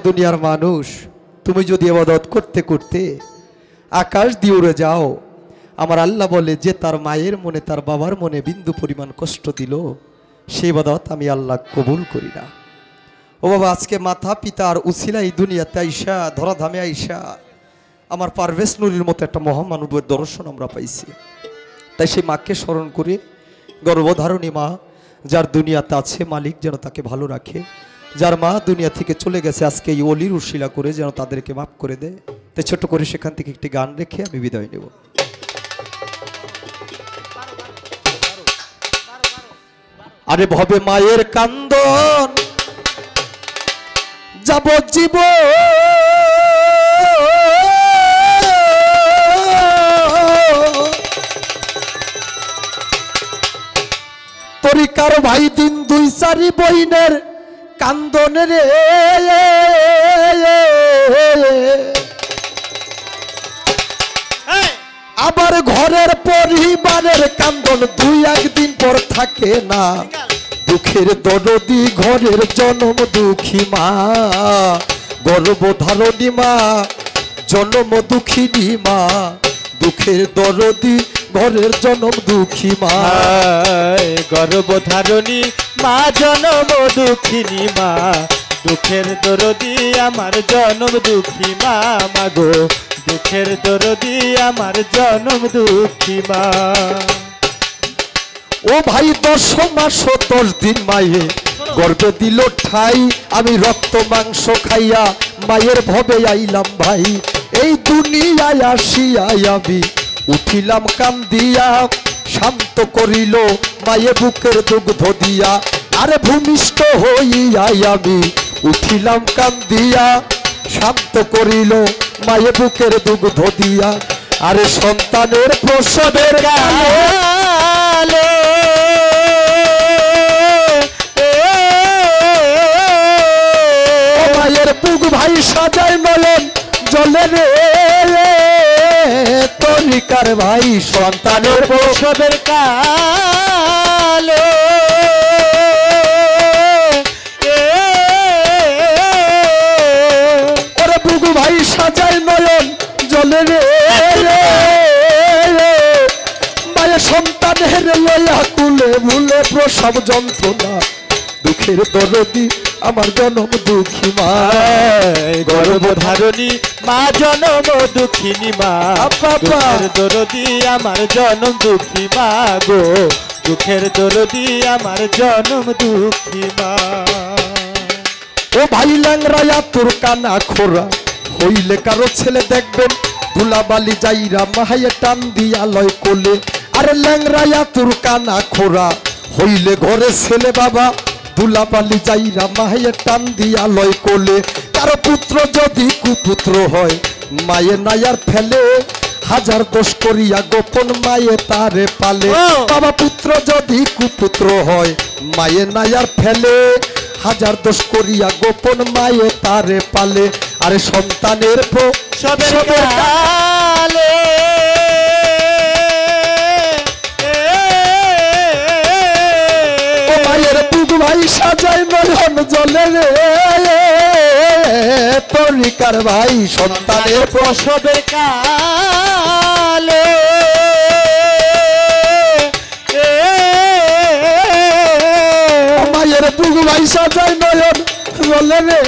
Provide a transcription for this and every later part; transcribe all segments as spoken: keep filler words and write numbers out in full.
দুনিয়ার মানুষ তুমি যদি ইবাদত করতে করতে আকাশ দিয়ে উড়ে যাও, আমার আল্লাহ বলে যে তার মায়ের মনে তার বাবার মনে বিন্দু পরিমাণ কষ্ট দিল সেই ইবাদত আমি আল্লাহ কবুল করি না। ও বাবা, আজকে মাতা পিতার উছিলা এই দুনিয়াতে আইসা ধরাধামে আইসা আমার পারভেজ নুরির মতো একটা মহামানবের দর্শন আমরা পাইছি। তাই সেই মাকে স্মরণ করে গর্ভধারণী মা যার দুনিয়াতে আছে মালিক যেন তাকে ভালো রাখে, যার মা দুনিয়া থেকে চলে গেছে আজকে এই অলির উশিলা করে যেন তাদেরকে মাফ করে দেয়। তাই ছোট করে সেখান থেকে একটি গান রেখে আমি বিদায় নেব। আরে ভবে মায়ের কান্দন যাব জীব তরিকার ভাই দিন দুই চারি বইনের কান্দন রে, আবার ঘরের পরিবারের কান্দন দুই একদিন পর থাকে না। দুঃখের দরদি ঘরের জনম দুঃখী মা, গর্ভধারণী মা জনম দুঃখিনী মা, দুঃখের দরদি ঘরের জনম দুঃখী মা, গর্ভধারণী মা জনম দুঃখিনী মা, দুঃখের দরদি আমার জনম দুঃখী মা, মাগো দুঃখের দরদি আমার জনম দুঃখী মা। ও ভাই দশ মাস দশ দিন মায়ে গর্ভে দিল ঠাই, আমি রক্ত মাংস খাইয়া মায়ের ভবে আইলাম ভাই, এই দুনিয়ায় আসিয়া আমি উঠিলাম কান্দিয়া, শান্ত করিল মায়ে বুকের দুগ্ধ দিয়া, আরে ভূমিষ্ঠ হইয়া আমি উঠিলাম কান্দিয়া, শান্ত করিল মায়ে বুকের দুগ্ধ দিয়া, আরে সন্তানের প্রসবের কালে মায়ের বুক ভাই সাজায় নয়ন জলে রে, তরিকার ভাই সন্তানের প্রসবের কালে ওরে বুক ভাই সাজায় নয়ন জলে রে, মায়ের সন্তানের লয়া কুলে ভুলে প্রসব যন্ত্রণা, দুঃখের দরদি আমার জনম দুঃখী মা, গর্ভধারণী মা জনম দুঃখিনী মা, দুঃখের দরদি আমার জনম দুঃখী মা গো, দুঃখের দরদি আমার জনম দুঃখী মা। ও ভাই ল্যাংরায়া তোর কানা খোরা হইলে কারো ছেলে দেখবেন ধুলাবালি যাইরা মাহাইয়ে টান দিয়া লয় কোলে, আরে ল্যাংরায়া তোর কানা খোরা হইলে ঘরে ছেলে বাবা ধুলাবালি যাইরা মাহাইয়ে টান দিয়া লয় কোলে, কারো পুত্র যদি কুপুত্র হয় মায়ে নায়ার ফেলে, হাজার দোষ করিয়া গোপন মায়ে তারে পালে, বাবা পুত্র যদি কুপুত্র হয় মায়ে নায়ার ফেলে, হাজার দোষ করিয়া গোপন মায়ে তারে পালে, আরে সন্তানের প্রসবের কালে মায়ের বুক ভাই সাজায় নয়ন জলে রে, তরিকার ভাই সন্তানের প্রসবের কালে মায়ের বুক ভাই সাজায় নয়ন জলে রে,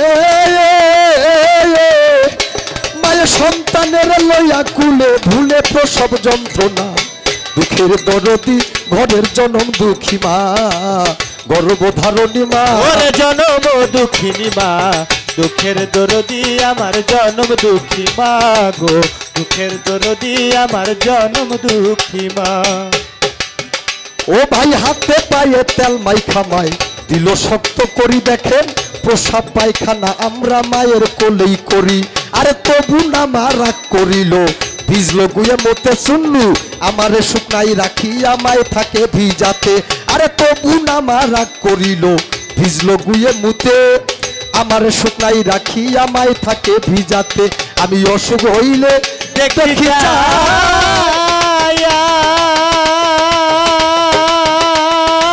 মায়ের সন্তানের লইয়া কুলে ভুলে প্রসব যন্ত্রণা, দুঃখের দরদি ঘরের জনম দুঃখী মা, গর্ভধারণী মা ওরে জনম দুঃখিনী মা, দুঃখের দরদি আমার জনম দুঃখী মা গো, দুঃখের দরদি আমার জনম দুঃখী মা। ও ভাই হাতে পায়ে তেল মাইখা মাই দিল শক্ত করি দেখেন, প্রসাব পায়খানা আমরা মায়ের কোলেই করি, আরে তবু না মা রাগ করিল, ভিজলো গুয়ে মতে শুনলু আমারে শুকনাই রাখি আমায় থাকে ভিজাতে, আরে তবু না মা রাগ করিল, ভিজলো গুয়ে মুতে আমারে শুকনাই রাখি আমায় থাকে ভিজাতে, আমি অসুখ হইলে দেখি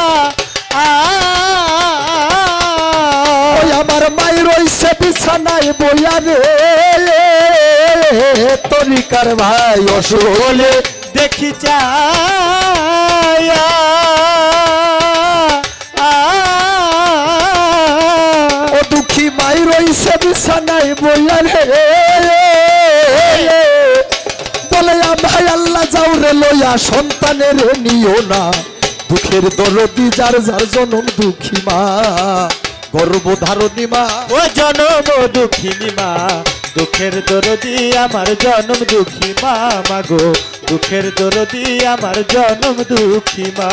আমার মায়ের রইছে বিছানায় বইয়া রে তরিকার ভাই অসলে দেখি চায়া ও দুঃখী মাই রইছে বিছানায় বইয়া রে বলে ভাই আল্লাহ যাও রে লইয়া সন্তানের নিও না দুঃখের দরদি যার যার জনম দুঃখী মা গর্ভধারণী মা ও জনম দুঃখিনী মা দুঃখের দরদি আমার জনম দুঃখী মা মাগো দুঃখের দরদি আমার জনম দুঃখী মা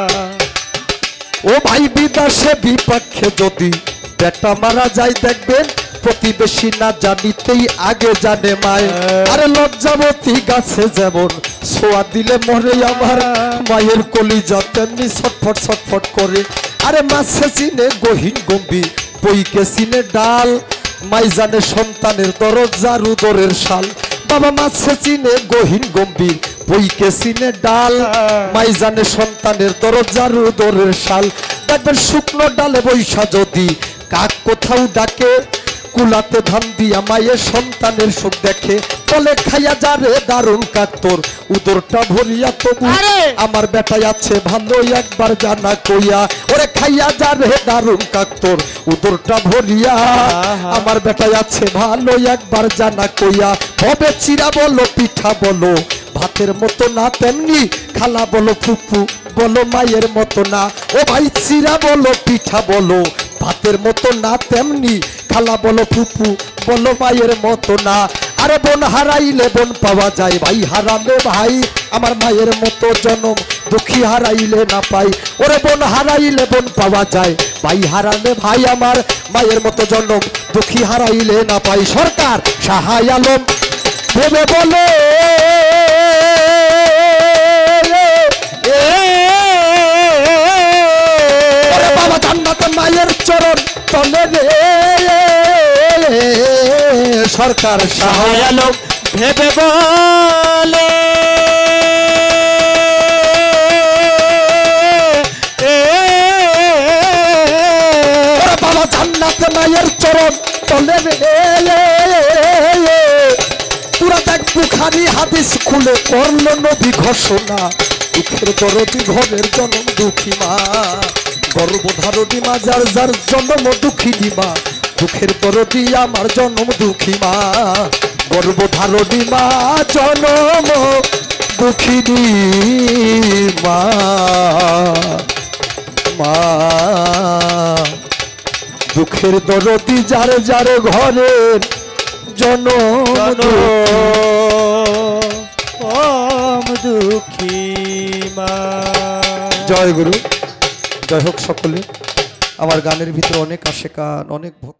ও ভাই বিদেশে বিপক্ষে যদি বেটা মারা যায় দেখবেন প্রতিবেশী না জানিতেই আগে জানে মায় আরে লজ্জাবতী গাছে যেমন ছোঁয়া দিলে মরে আমার মায়ের কলিজা তেমনি ছটফট ছটফট করে আরে মাছে চিনে গহীন গম্ভীর বইকে চিনে ডাল মাই জানে সন্তানের দরজার উদরের শাল বাবা মাছে চিনে গহীন গম্ভীর বইকে চিনে ডাল মাই জানে সন্তানের দরজার উদরের শাল দেখবেন শুকনো ডালে বৈশা যদি কাক কোথাও ডাকে কুলাতে ধান দিয়া মায়ের সন্তানের সুখ দেখে বলে খাইয়া যা রে দারুণ কাক তোর উদরটা ভরিয়া তবু আমার বেটাই আছে ভালো একবার জানা কইয়া ওরে খাইয়া যা রে দারুণ কাক তোর উদরটা ভরিয়া আমার বেটাই আছে ভালো একবার জানা কইয়া হবে চিরা বলো পিঠা বলো ভাতের মতো না তেমনি খালা বলো ফুফু বলো মায়ের মতো না ও ভাই চিরা বলো পিঠা বলো ভাতের মতো না তেমনি খালা বলো ফুফু বলো মায়ের মতো না আরে বোন হারাইলে বোন পাওয়া যায় ভাই হারালে ভাই আমার মায়ের মতো জনম দুঃখী হারাইলে না পাই ওরে বোন হারাইলে বোন পাওয়া যায় ভাই হারালে ভাই আমার মায়ের মতো জনম দুঃখী হারাইলে না পাই সরকার সাহায় আলম ভেবে বলে বাবা জান্নাতে মায়ের চরণ তলে রে সরকার সাহায় আলম ভেবে বলে বাবা জান্নাতে মায়ের চরণ তলে রে পুরা দেখ বুখারী হাদিস খুলে করল নবী ঘোষণা দুঃখের দরদি ঘরের জনম দুঃখী মা গর্ভধারণী মা যার যার জন্ম দুঃখিনী মা দুঃখের দরদি আমার জন্ম দুঃখী মা গর্ভধারণী মা জন্ম দুঃখিনী মা মা দুঃখের দরদি যার যার ঘরের জনম দুঃখী মা। জয় গুরু, জয় হোক সকলে। আমার গানের ভিতরে অনেক আশেকান, অনেক ভক্ত।